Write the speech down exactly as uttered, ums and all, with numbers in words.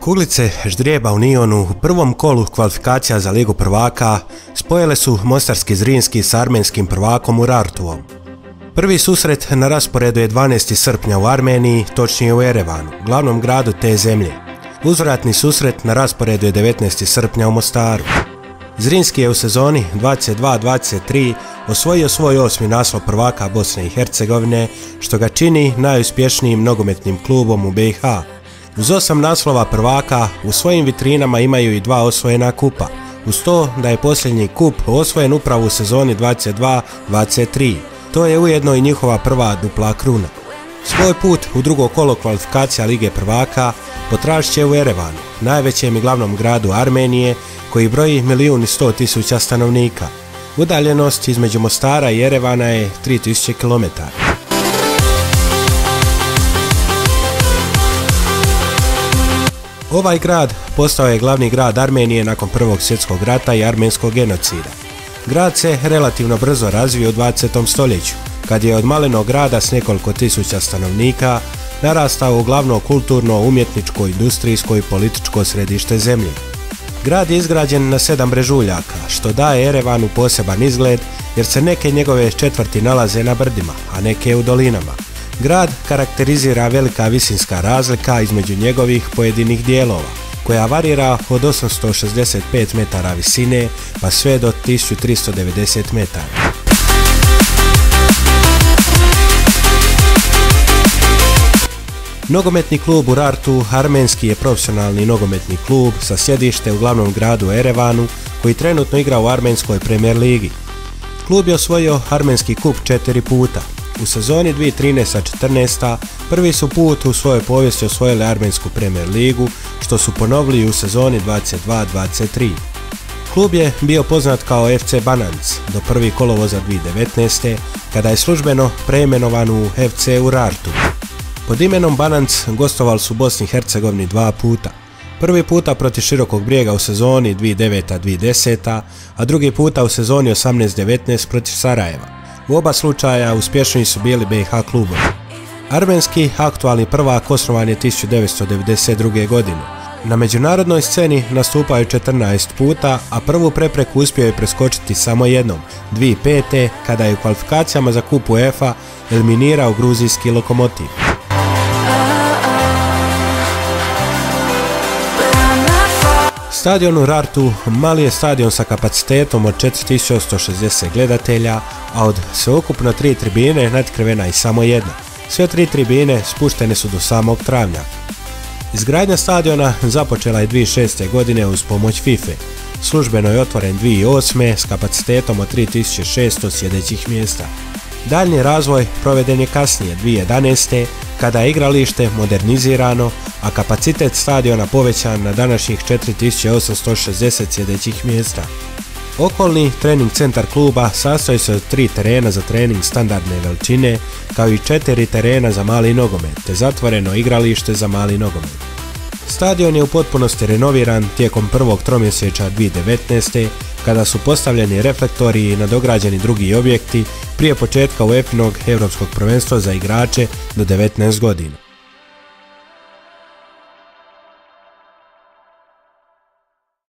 Kuglice Ždrijeba u Nionu u prvom kolu kvalifikacija za Ligu prvaka spojile su mostarski Zrinski s armenskim prvakom Urartuom. Prvi susret na rasporedu je dvanaestog srpnja u Armeniji, točnije u Erevanu, glavnom gradu te zemlje. Uzvratni susret na rasporedu je devetnaestog srpnja u Mostaru. Zrinski je u sezoni dvadeset dva dvadeset tri osvojio svoj osmi naslov prvaka Bosne i Hercegovine, što ga čini najuspješnijim nogometnim klubom u B i H. Uz osam naslova prvaka u svojim vitrinama imaju i dva osvojena kupa, uz to da je posljednji kup osvojen upravo u sezoni dvadeset dva dvadeset tri. To je ujedno i njihova prva dupla kruna. Svoj put u drugo kolo kvalifikacija Lige prvaka potražit će u Erevanu, najvećem i glavnom gradu Armenije, koji broji milijun i sto tisuća stanovnika. Udaljenost između Mostara i Erevana je tri tisuće kilometara. Ovaj grad postao je glavni grad Armenije nakon Prvog svjetskog rata i armenskog genocida. Grad se relativno brzo razvio u dvadesetom stoljeću, kad je od malenog grada s nekoliko tisuća stanovnika narastao u glavno kulturno, umjetničko, industrijsko i političko središte zemlje. Grad je izgrađen na sedam brežuljaka, što daje Erevanu poseban izgled jer se neke njegove četvrti nalaze na brdima, a neke u dolinama. Grad karakterizira velika visinska razlika između njegovih pojedinih dijelova, koja varira od osamsto šezdeset pet metara visine pa sve do tisuću tristo devedeset metara. Nogometni klub Urartu armenski je profesionalni nogometni klub sa sjedište u glavnom gradu Erevanu, koji trenutno igra u armenskoj premijer ligi. Klub je osvojio armenski kup četiri puta. U sezoni dvije tisuće trinaesta četrnaesta prvi su put u svojoj povijesti osvojili armensku premijer ligu, što su ponovili u sezoni dvadeset dva dvadeset tri. Klub je bio poznat kao F C Bananc do prvog kolovoza dvije tisuće devetnaeste kada je službeno preimenovan u F C Urartu. Pod imenom Bananc gostovali su u Bosni i Hercegovini dva puta. Prvi puta protiv Širokog Brijega u sezoni dvije tisuće deveta dvije tisuće deseta, a drugi puta u sezoni osamnaest devetnaest protiv Sarajeva. U oba slučaja uspješniji su bili B i H klubovi. Armenski aktualni prvak osnovan je tisuću devetsto devedeset druge. godine. Na međunarodnoj sceni nastupaju četrnaest puta, a prvu prepreku uspio je preskočiti samo jednom, dvije tisuće pete. kada je u kvalifikacijama za kup UEFA eliminirao gruzijski Lokomotiv. Stadion Urartu mali je stadion sa kapacitetom od četiri tisuće osamsto šezdeset gledatelja, a od sveukupno tri tribine natkrivena je samo jedna. Sve tri tribine spuštene su do samog travnja. Izgradnja stadiona započela je dvije tisuće šeste. godine uz pomoć FIFA. Službeno je otvoren dvije tisuće osme. s kapacitetom od tri tisuće šesto sjedećih mjesta. Daljnji razvoj proveden je kasnije dvije tisuće jedanaeste. kada je igralište modernizirano, a kapacitet stadiona povećan na današnjih četiri tisuće osamsto šezdeset sjedećih mjesta. Okolni trening centar kluba sastoji se od tri terena za trening standardne veličine, kao i četiri terena za mali nogomet, te zatvoreno igralište za mali nogomet. Stadion je u potpunosti renoviran tijekom prvog tromjesečja dvije tisuće devetnaeste. kada su postavljeni reflektori i nadograđeni drugi objekti prije početka UEFA-inog Europskog prvenstva za igrače do devetnaest godina.